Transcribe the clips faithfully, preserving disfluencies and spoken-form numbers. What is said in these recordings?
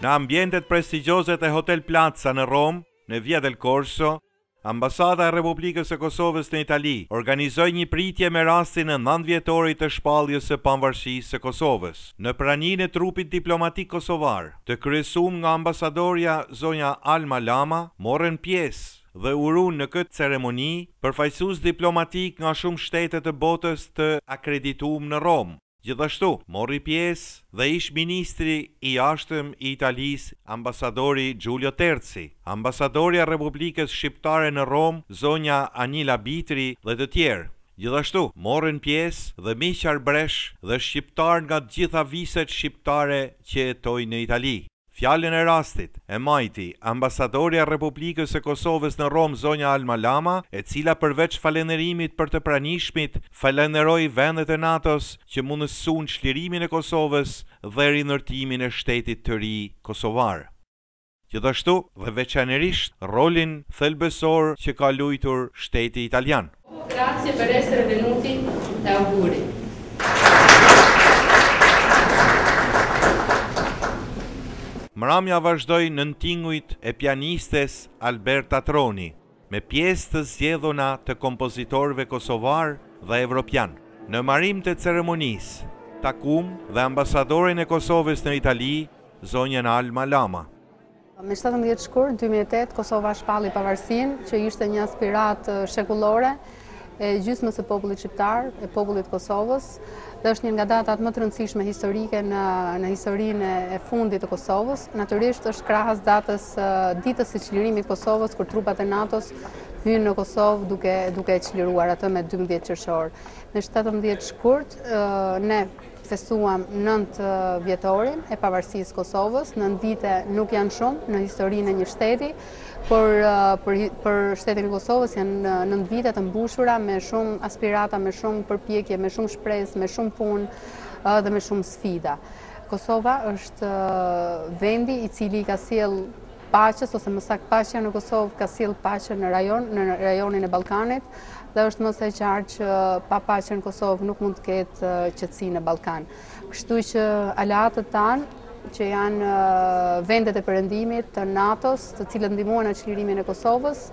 Në ambientet prestigjioze të Hotel Plaza në Rom, në Via del Corso, Ambasada e Republikës së Kosovës në Itali organizoi një pritje me rastin e nëntë vjetorit të shpalljes së pavarësisë së Kosovës. Në praninë e trupit diplomatik kosovar, të kryesuar nga ambasadorja zonja Alma Lama, morën pjesë dhe urun në këtë ceremoni përfaqësues diplomatik nga shumë shtete të botës të akredituar në Rom. Gjithashtu, mori pjesë dhe ish ministri i jashtëm i Italisë, ambasadori Giulio Terzi, ambasadorja e Republikës Shqiptare në Rom, zonja Anila Bitri dhe të tjerë. Gjithashtu, morën pjesë dhe miq arbresh dhe shqiptar nga të gjitha viset shqiptare që jetojnë në Itali. Fjalën e rastit e majti ambasadorja e Republikës së Kosovës në Rom, zonja Alma Lama, e cila përveç falënderimit për të pranishmit, falenderoi vendet e NATO-s që mundësuan çlirimin e Kosovës dhe rinërtimin e shtetit të ri kosovar. Gjithashtu dhe veçanërisht rolin thelbësor që ka luajtur shteti italian. Grazie per essere venuti e auguri. Mramja vazhdoi në tingujt e pianistes Alberta Troni, me pjesë të zgjedhura të kompozitorëve kosovar dhe evropian. Në marim të ceremonisë, takum dhe ambasadorin e Kosovës në Itali, zonjën Alma Lama. Me shtatëmbëdhjetë shkurt dy mijë e tetë, Kosova shpalli pavarësinë, që ishte një aspirat shekullore e gjysmës së popullit shqiptar, e popullit Kosovës, dhe është një nga datat më të rëndësishme historike në, në historinë e fundit të Kosovës. Natyrisht është krahas datës ditës së çlirimit të Kosovës, kur trupat e NATO-s hynë në Kosovë duke duke e çliruar atë me dymbëdhjetë qershor. Në shtatëmbëdhjetë shkurt ne festuam nëntë vjetorin e pavarësisë Kosovës. Nëntë vite nuk janë shumë në historinë e një shteti, por për, për shtetin e Kosovës janë nëntë vite të mbushura me shumë aspirata, me shumë përpjekje, me shumë shpresë, me shumë punë dhe me shumë sfida. Kosova është vendi i cili ka sjell paqes, ose më saktë paqja në Kosovë ka sjell paqe në rajon, në rajonin e Ballkanit, dhe është më së qartë që pa paqe në Kosovë nuk mund të ketë qetësi në Ballkan. Kështu që aleatët tanë, që janë vendet e perëndimit të NATO-s, të cilët ndihmuan në çlirimin e Kosovës,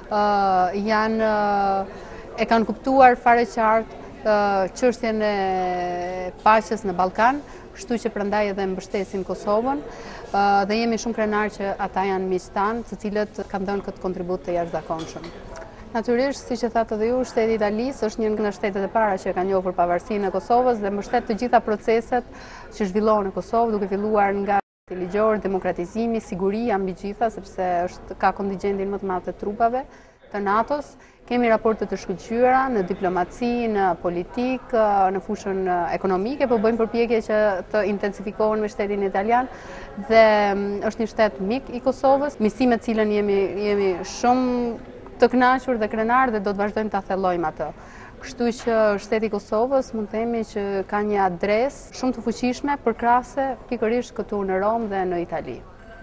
janë e kanë kuptuar fare qartë çështjen e paqes në Ballkan, kështu që prandaj edhe mbështesin Kosovën dhe jemi shumë krenar që ata janë miq tanë, të cilët kanë dhënë këtë kontribut të jashtëzakonshëm. Natyrisht, siç e thatë edhe ju, shteti i Italisë është një nga shtetet e para që ka njohur pavarësinë e Kosovës dhe mbështet të gjitha proceset që zhvillohen në Kosovë, duke filluar nga ligjor, demokratizimi, siguria mbi gjitha, sepse është ka kontingjentin më të madh të trupave të NATO-s. Kemi raporte të shkëlqyera në diplomaci, në politik, në fushën ekonomike, po bëjmë përpjekje që të intensifikohen me shtetin italian dhe është një shtet mik i Kosovës, misi me cilën jemi jemi shumë të kënaqur dhe krenar dhe do të vazhdojmë ta thellojmë atë. Kështu që shteti i Kosovës mund të themi që ka një adresë shumë të fuqishme përkrahase pikërisht këtu në Rom dhe në Itali.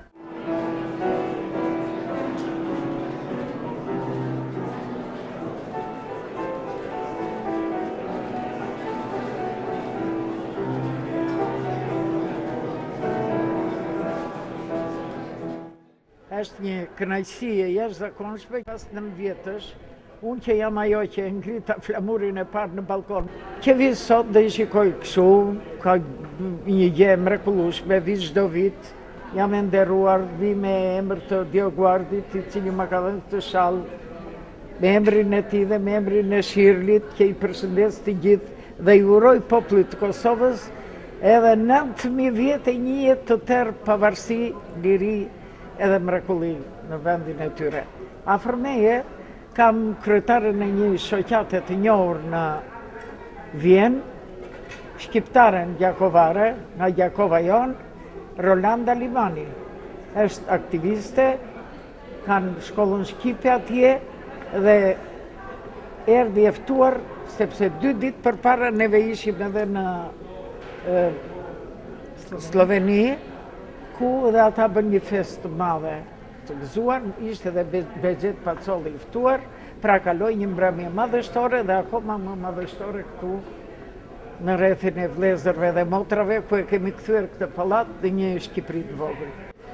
Është një kënaqësi e jashtëzakonshme pas nëntë vjetësh, unë që jam ajo që e ngrita flamurin e parë në balkon. Që vi sot dhe i shikoj kështu, ka një gjë mrekullueshme, vi çdo vit, jam e nderuar, vi me emër të Dioguardit, i cili më ka dhënë këtë shall, me emrin e tij dhe me emrin e Shirlit, që i përshëndes të gjithë dhe i uroj popullit të Kosovës edhe nëntë mijë vjet e një jetë të tërë pavarësi, liri edhe mrekulli në vendin e tyre. Afër meje kam kryetaren e një shoqate të njohur në Vjenë, shqiptaren gjakovare, nga Gjakova jon, Rolanda Limani. Është aktiviste, kanë shkollën shqipe atje dhe erdhi e ftuar sepse dy ditë përpara neve ishim edhe në e, Sloveni, ku dhe ata bën një fest të madhe të gëzuar, ishte edhe Bexhet Pacolli i ftuar, pra kaloi një mbrëmje madhështore dhe akoma më madhështore këtu në rrethin e vëllezërve dhe motrave, ku e kemi kthyer këtë pallat dhe një Shqipëri të vogël.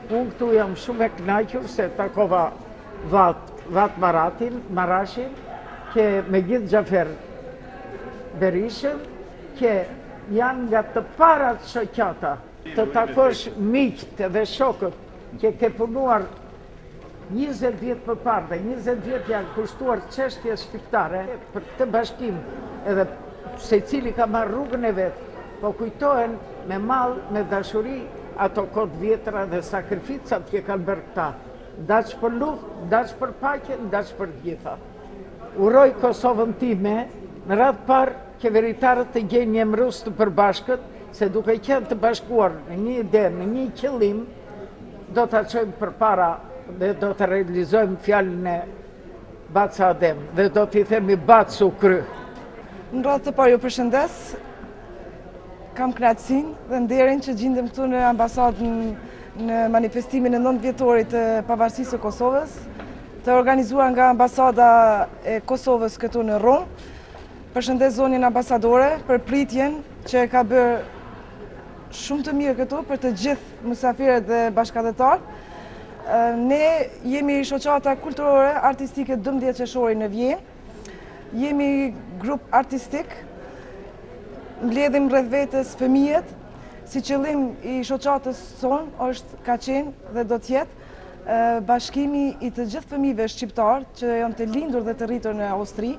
Unë këtu jam shumë e kënaqur se takova Vat, Vat Maratin, Marashin, që me gjithë Gjafer Berishën, që janë nga të parat shoqata, të takosh miqt dhe shokët që ke punuar njëzet vjetë për parë dhe njëzet vjetë janë kushtuar çështje shqiptare për këtë bashkim edhe se cili ka marrë rrugën e vetë, po kujtohen me mall, me dashuri ato kohët vjetra dhe sakrificat që kanë bërë këta. Daç për luftë, daç për paqe, daç për gjitha. Uroj Kosovën time, në radhë parë qeveritarët të gjejnë një emërus të përbashkët, se duke qenë të bashkuar në një ide, në një qëllim, do të çojmë përpara dhe do të realizojmë fjalën e Baca Adem dhe do t'i themi Bacu kry. Në radhë të parë ju përshëndes, kam kënaqësinë dhe nderin që gjindem këtu në ambasadën në manifestimin e nëntë vjetorit të pavarësisë së Kosovës, të organizuar nga ambasada e Kosovës këtu në Rom. Përshëndes zonin ambasadore për pritjen që ka bërë shumë të mirë këtu për të gjithë mysafirët dhe bashkëdhetarët. Ne jemi shoqata kulturore artistike dëmbëdhjetë qershori në Vjenë. Jemi grup artistik, mbledhim rreth vetes fëmijët, si qëllim i shoqatës sonë është ka qenë dhe do të jetë bashkimi i të gjithë fëmijëve shqiptar që janë të lindur dhe të rritur në Austri.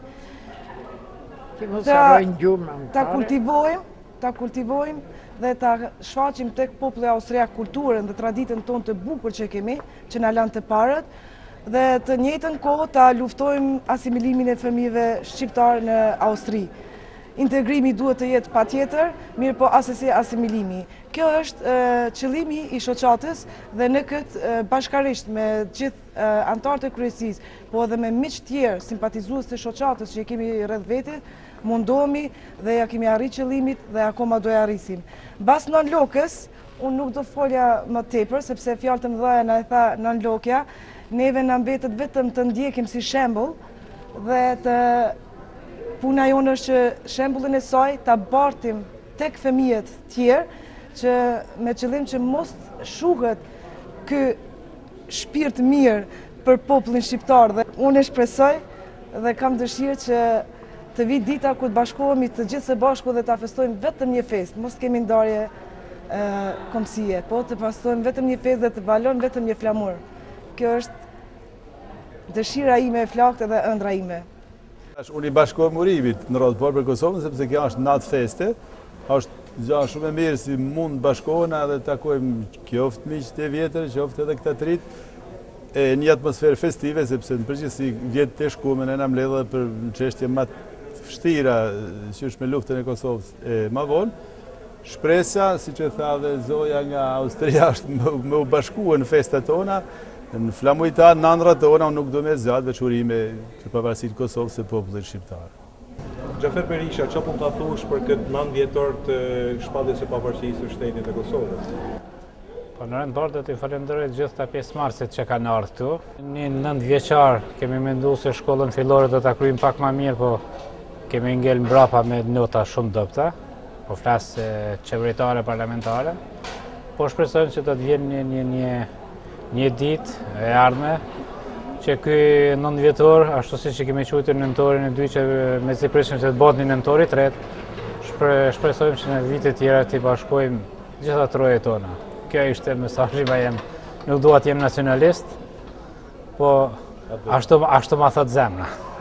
Ta, ta kultivojmë, ta kultivojmë dhe ta shfaqim tek populli austriak kulturën dhe traditën tonë të bukur që kemi, që na lanë të parët, dhe të njëjtën kohë ta luftojmë asimilimin e fëmijëve shqiptar në Austri. Integrimi duhet të jetë patjetër, mirë po asesi asimilimi. Kjo është e, qëllimi i shoqatës dhe në këtë e, bashkarisht me gjithë e, antarët e kryesisë, po edhe me miq tjerë simpatizues të shoqatës që kemi rreth vete, mundohemi dhe ja kemi arrit qëllimit dhe akoma do ja arrisim. Bas nën lokës, unë nuk do folja më tepër sepse fjalët e mëdha na e tha nën lokja, neve na mbetet vetëm të ndjekim si shembull dhe të puna jonë është që shembullin e saj ta bartim tek fëmijët tjerë që me qëllim që mos shuhet ky shpirt mirë për popullin shqiptar dhe unë e shpresoj dhe kam dëshirë që të vi dita ku të bashkohemi të gjithë së bashku dhe ta festojmë vetëm një festë, mos kemi ndarje e, komësie, po të festojmë vetëm një festë dhe të balon vetëm një flamur. Kjo është dëshira ime e flakët dhe ëndra ime. Unë i bashkohem urimit në radhë parë për Kosovën, sepse kjo është natë feste, është gjë shumë e mirë si mund bashkohena dhe takojmë qoftë miqtë e vjetër, qoftë edhe këta të rit, e një atmosferë festive, sepse në përgjithësi vjetë të shkume në në mbledhë për çështje më të vështira që është me luftën e Kosovës e më vonë. Shpresa, si që tha dhe Zoja nga Austria, është me u bashkuar në festat tona. Në flamujta, në andrat tona, unë nuk do me zjatë veçurime për pavarësitë të Kosovës e popullit shqiptar. Gjafer Berisha, që pun të thush për këtë nëntë vjetor të shpalljes së pavarësisë së shtetit të Kosovës? Po në rëndë parë do t'i falenderoj gjithë ta pjesëmarrësit që kanë ardhur këtu. Një nëntë vjeçar kemi menduar se shkollën fillore do ta kryejmë pak më mirë, po kemi ngel mbrapa me nota shumë dobta. Po flas qeveritare parlamentare. Po shpresojmë që do të vjen një një një një ditë e ardhme që ky nëntë vjetor, ashtu siç e kemi quajtur nëntorin e dytë që me si presim se të bëhet një nëntori i tretë, shpresojmë që në vite të tjera të bashkojmë gjitha trojet tona. Kjo ishte mesazhi im. Nuk dua të jem nacionalist, po ashtu ashtu ma thot zemra.